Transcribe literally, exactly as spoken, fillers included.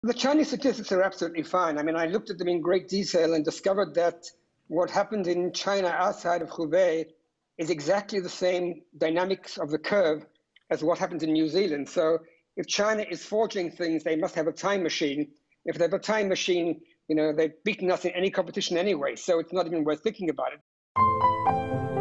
The Chinese statistics are absolutely fine. I mean, I looked at them in great detail and discovered that what happened in China outside of Hubei is exactly the same dynamics of the curve as what happened in New Zealand. So if China is forging things, they must have a time machine. If they have a time machine, you know, they've beaten us in any competition anyway, so it's not even worth thinking about it.